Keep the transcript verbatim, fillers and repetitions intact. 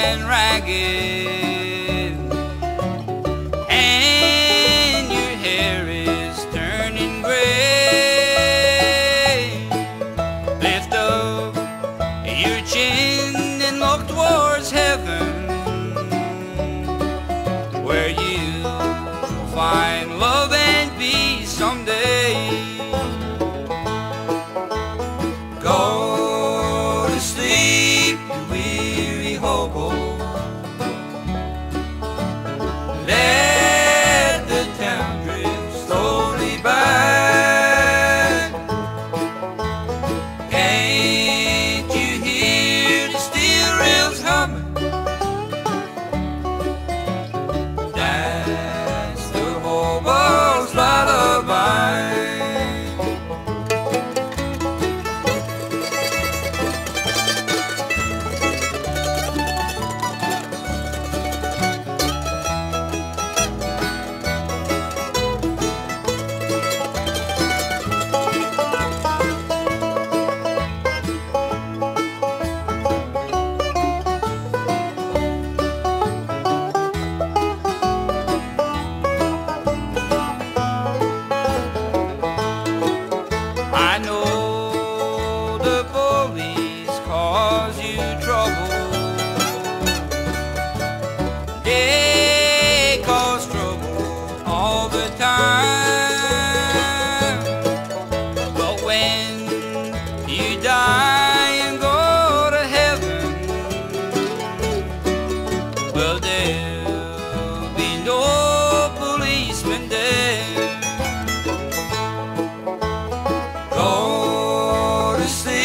and ragged, and your hair is turning gray. Lift up your chin and look towards heaven, where you'll find love and peace someday. Go to sleep, you weary hobo. Let the town drift slowly by. Can't you hear the steel rails humming? That's the hobo's lullaby. I know the bullies cause you trouble. They cause trouble all the time. But when you die and go to heaven, well, there'll be no policemen there. Go to sleep.